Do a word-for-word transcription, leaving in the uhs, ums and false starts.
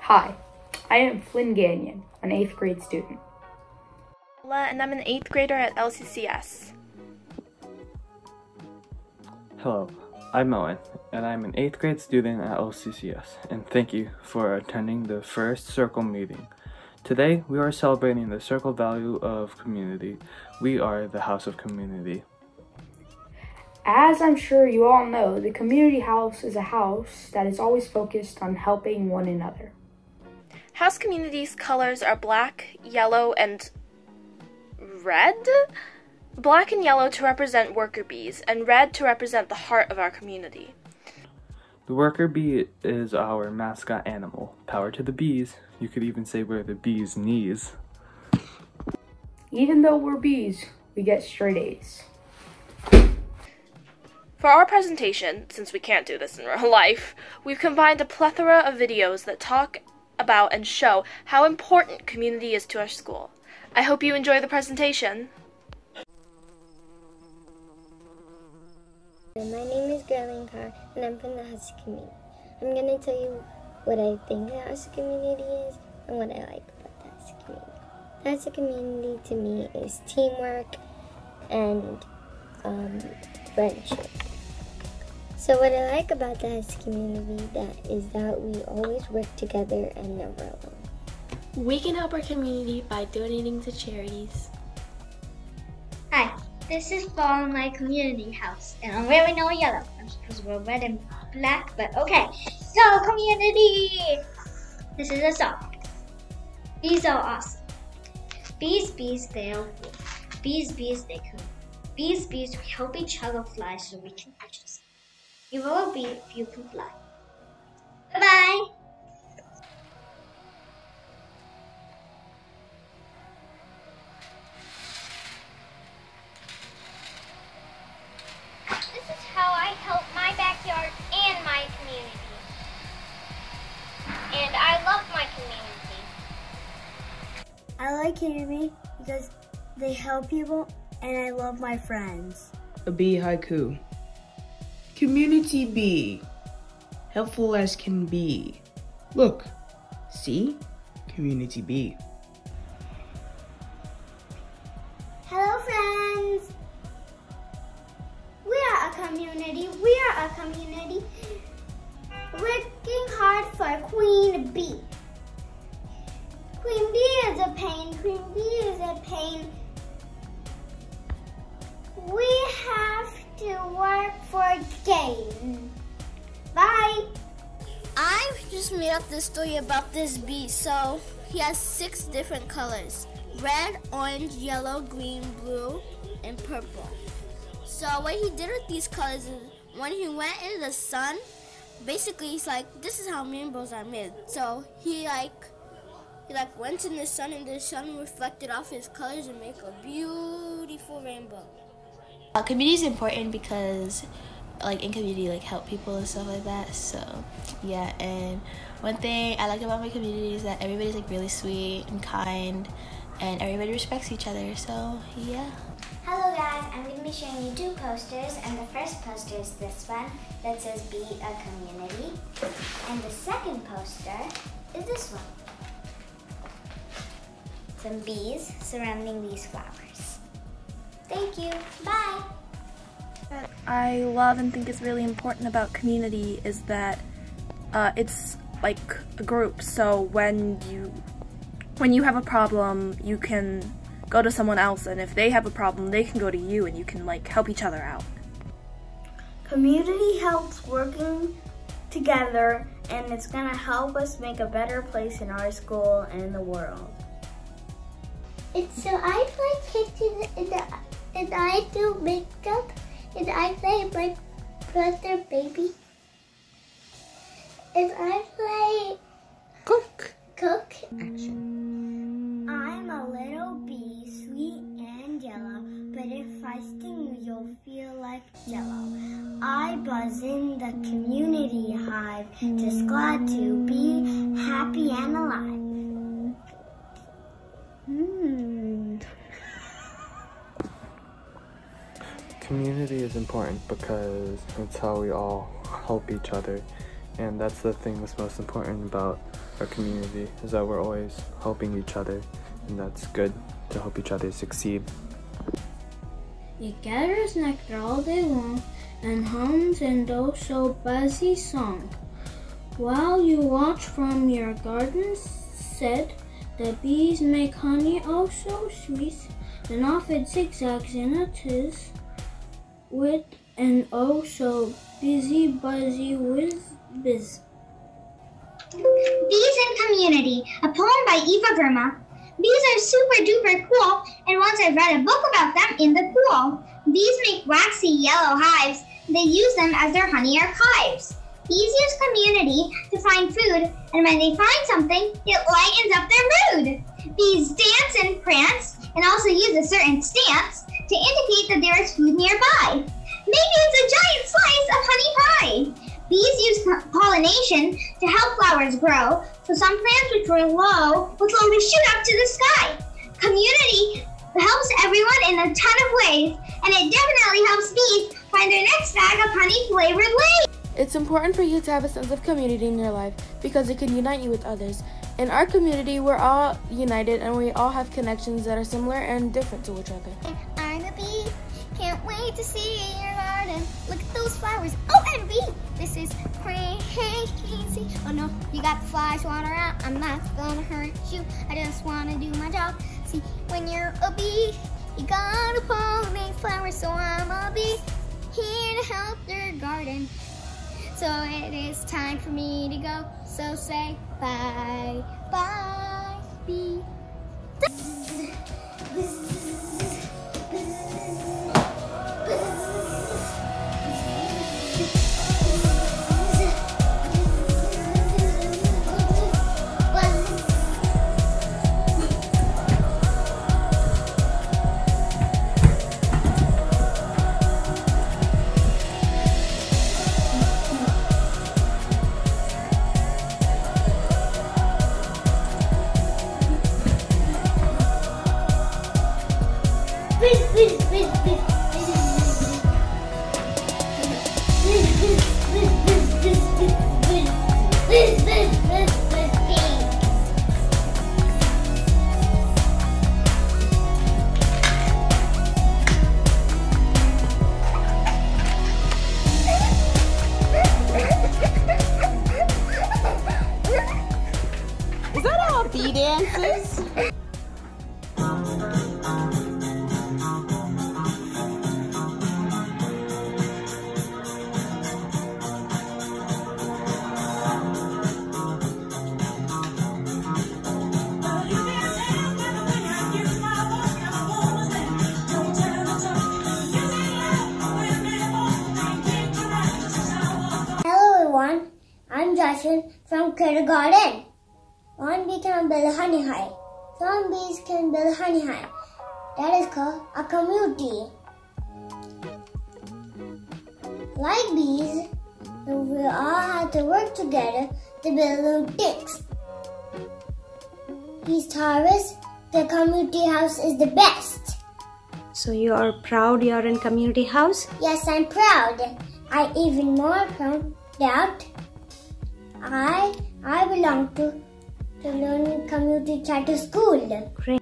Hi, I am Flynn Gagnon, an eighth grade student. And I'm an eighth grader at L C C S. Hello, I'm Owen, and I'm an eighth grade student at L C C S, and thank you for attending the first Circle meeting. Today, we are celebrating the Circle value of community. We are the House of Community. As I'm sure you all know, the community house is a house that is always focused on helping one another. House Community's colors are black, yellow, and red? Black and yellow to represent worker bees, and red to represent the heart of our community. The worker bee is our mascot animal. Power to the bees. You could even say we're the bee's knees. Even though we're bees, we get straight A's. For our presentation, since we can't do this in real life, we've combined a plethora of videos that talk about and show how important community is to our school. I hope you enjoy the presentation. My name is Gerlin Carr, and I'm from the House Community. I'm going to tell you what I think the House Community is and what I like about the House Community. The House Community to me is teamwork and um, friendship. So what I like about the House Community that is that we always work together and never alone. We can help our community by donating to charities. Hi, this is from my community house, and I'm wearing all yellow. I'm supposed to wear red and black, but okay. So, community! This is a song. Bees are awesome. Bees, bees, they are cool. Bees, bees, they cool. Bees, bees, we help each other fly so we can catch us. You will be if you can fly. Bye-bye! This is how I help my backyard and my community. And I love my community. I like community because they help people and I love my friends. A bee haiku. Community bee, helpful as can be. Look, see? Community bee. Hello friends! We are a community, we are a community working hard for Queen Bee. Queen Bee is a pain, Queen Bee is a pain. We have to work for gain. Bye! I just made up this story about this bee. So he has six different colors: red, orange, yellow, green, blue, and purple. So what he did with these colors is when he went into the sun, basically he's like, this is how rainbows are made. So he like he like went in the sun and the sun reflected off his colors and make a beautiful rainbow. Uh, community is important because, like, in community, like, help people and stuff like that. So, yeah. And one thing I like about my community is that everybody's like really sweet and kind, and everybody respects each other. So, yeah. Hello guys, I'm going to be showing you two posters, and the first poster is this one that says Be a Community, and the second poster is this one. Some bees surrounding these flowers. Thank you. Bye. What I love and think is really important about community is that uh, it's like a group. So when you when you have a problem, you can go to someone else, and if they have a problem, they can go to you, and you can like help each other out. Community helps working together, and it's gonna help us make a better place in our school and in the world. It's so I play kitchen and, and I do makeup and I play my brother baby and I play Cook. Cook. Action. I'm a little bee, sweet and yellow, but if I sting you, you'll feel like jello. I buzz in the community hive, just glad to be happy and alive. Hmm. Community is important because it's how we all help each other, and that's the thing that's most important about our community is that we're always helping each other, and that's good to help each other succeed. It gathers nectar all day long and hums an oh so buzzy song. While you watch from your garden set, the bees make honey oh so sweet, then off it zigzags in a tiz, with an oh so busy buzzy whiz biz. Bees and Community, a poem by Eva Verma. Bees are super duper cool, and once I read a book about them in the pool. Bees make waxy yellow hives. They use them as their honey archives. Bees use community to find food, and when they find something, it lightens up their mood. Bees dance and prance, and also use a certain stance to indicate that there is food nearby. Maybe it's a giant slice of honey pie. Bees use pollination to help flowers grow, so some plants which were low will slowly shoot up to the sky. Community helps everyone in a ton of ways, and it definitely helps bees find their next bag of honey-flavored lays. It's important for you to have a sense of community in your life because it can unite you with others. In our community, we're all united and we all have connections that are similar and different to each other. I'm a bee. Can't wait to see your garden. Look at those flowers. Oh, and bee. This is crazy. Oh no, you got the flies water out. I'm not gonna hurt you. I just wanna do my job. See, when you're a bee, you gotta pollinate flowers. So I'm a bee here to help your garden. So it is time for me to go. So say bye, bye, bee. Is that all bee dances? I'm Joshua from kindergarten. One bee can build a honey hive. Some bees can build a honey hive. That is called a community. Like bees, we all have to work together to build little things. Bees harvest, the community house is the best. So you are proud you are in community house? Yes, I'm proud. I even more proud that I I belong to the Learning Community Charter School. Great.